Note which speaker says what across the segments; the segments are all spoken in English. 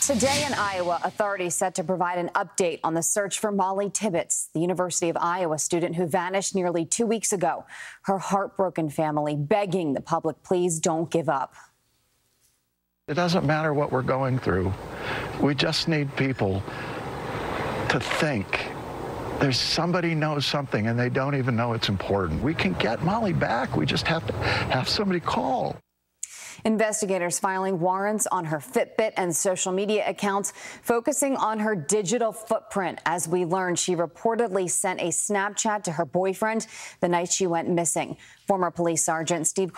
Speaker 1: Today in Iowa, authorities set to provide an update on the search for Mollie Tibbetts, the University of Iowa student who vanished nearly 2 weeks ago. Her heartbroken family begging the public, please don't give up.
Speaker 2: It doesn't matter what we're going through. We just need people to think. There's somebody knows something and they don't even know it's important. We can get Mollie back. We just have to have somebody call.
Speaker 1: Investigators filing warrants on her Fitbit and social media accounts, focusing on her digital footprint. As we learned, she reportedly sent a Snapchat to her boyfriend the night she went missing. Former police sergeant Steve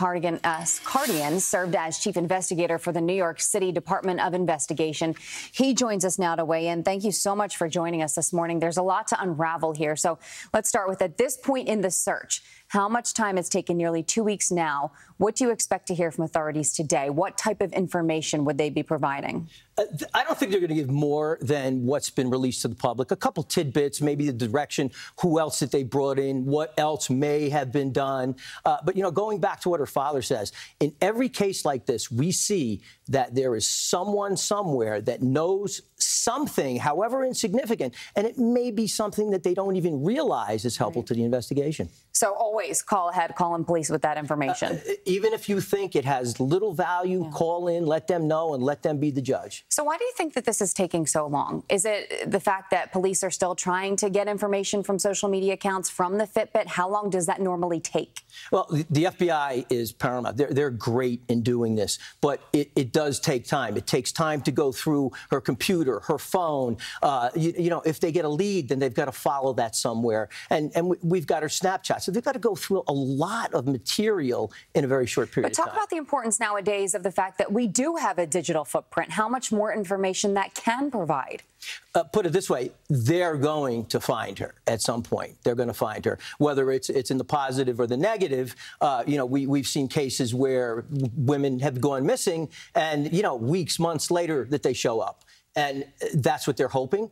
Speaker 1: Kardian served as chief investigator for the New York City Department of Investigation. He joins us now to weigh in. Thank you so much for joining us this morning. There's a lot to unravel here. So let's start with, at this point in the search, how much time it's taken, nearly 2 weeks now. What do you expect to hear from authorities today? What type of information would they be providing?
Speaker 3: I don't think they're going to give more than what's been released to the public. A couple tidbits, maybe the direction, who else that they brought in, what else may have been done. But, you know, going back to what her father says, in every case like this, we see that there is someone somewhere that knows something, however insignificant, and it may be something that they don't even realize is helpful to the investigation.
Speaker 1: So always call ahead, call in police with that information.
Speaker 3: Even if you think it has little value, call in, let them know, and let them be the judge.
Speaker 1: So why do you think that this is taking so long? Is it the fact that police are still trying to get information from social media accounts, from the Fitbit? How long does that normally take? Well,
Speaker 3: the FBI is paramount. They're great in doing this, but it does take time. It takes time to go through her computer, her phone. You know, if they get a lead, then they've got to follow that somewhere. And we've got her Snapchat. So they've got to go through a lot of material in a very short period of time.
Speaker 1: But talk about the importance nowadays of the fact that we do have a digital footprint, how much more information that can provide.
Speaker 3: Put it this way, they're going to find her at some point. They're going to find her, whether it's in the positive or the negative. You know, we've seen cases where women have gone missing and, you know, weeks, months later that they show up. And that's what they're hoping.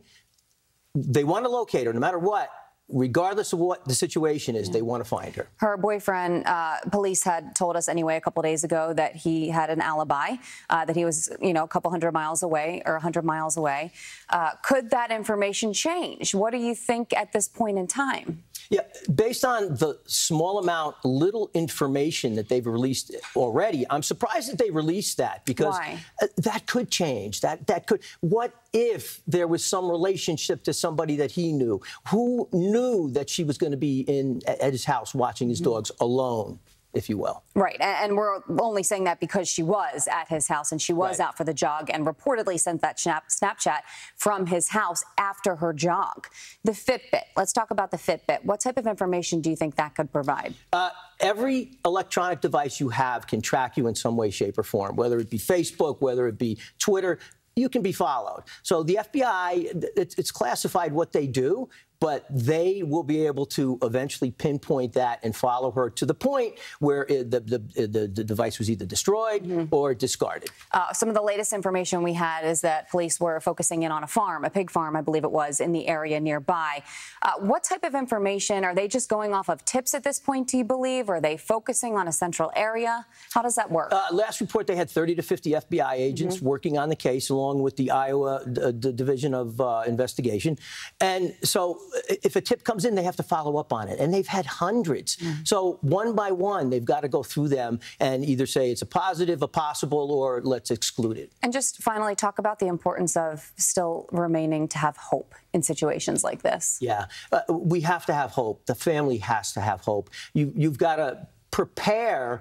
Speaker 3: They want to locate her no matter what. Regardless of what the situation is, they want to find her.
Speaker 1: Her boyfriend, police had told us anyway a couple of days ago that he had an alibi, that he was, you know, a couple 100 miles away or 100 miles away. Could that information change? What do you think at this point in time?
Speaker 3: Yeah, based on the small amount, little information that they've released already, I'm surprised that they released that, because that could change. That could. What if there was some relationship to somebody that he knew? Who knew that she was going to be at his house watching his dogs alone, if you will?
Speaker 1: Right. And we're only saying that because she was at his house and she was out for the jog and reportedly sent that Snapchat from his house after her jog. The Fitbit. Let's talk about the Fitbit. What type of information do you think that could provide?
Speaker 3: Every electronic device you have can track you in some way, shape, or form, whether it be Facebook, whether it be Twitter. You can be followed. So the FBI, it's classified what they do, but they will be able to eventually pinpoint that and follow her to the point where the device was either destroyed or discarded.
Speaker 1: Some of the latest information we had is that police were focusing in on a farm, a pig farm, I believe it was, in the area nearby. What type of information? Are they just going off of tips at this point, do you believe? Or are they focusing on a central area? How does that work?
Speaker 3: Last report, they had 30 to 50 FBI agents working on the case, along with the Iowa Division of Investigation. And so if a tip comes in, they have to follow up on it. And they've had hundreds. So one by one, they've got to go through them and either say it's a positive, a possible, or let's exclude it.
Speaker 1: And just finally talk about the importance of still remaining to have hope in situations like this.
Speaker 3: Yeah, we have to have hope. The family has to have hope. You've got to prepare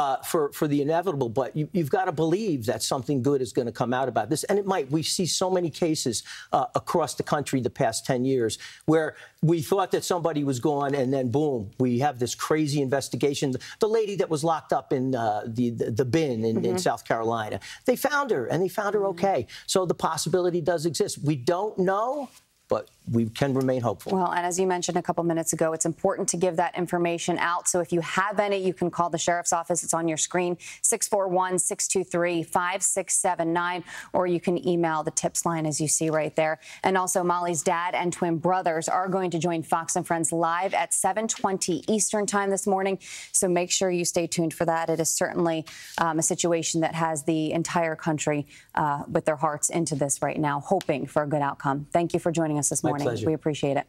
Speaker 3: for the inevitable, but you've got to believe that something good is going to come out about this. And it might. We see so many cases across the country the past 10 years where we thought that somebody was gone, and then boom, we have this crazy investigation. The lady that was locked up in the bin in South Carolina, they found her, and they found her okay. So the possibility does exist. We don't know, but we can remain hopeful.
Speaker 1: Well, and as you mentioned a couple minutes ago, it's important to give that information out. So if you have any, you can call the sheriff's office. It's on your screen, 641-623-5679, or you can email the tips line as you see right there. And also, Mollie's dad and twin brothers are going to join Fox and Friends live at 7:20 Eastern time this morning. So make sure you stay tuned for that. It is certainly a situation that has the entire country with their hearts into this right now, hoping for a good outcome. Thank you for joining us this morning.
Speaker 3: My pleasure.
Speaker 1: We appreciate it.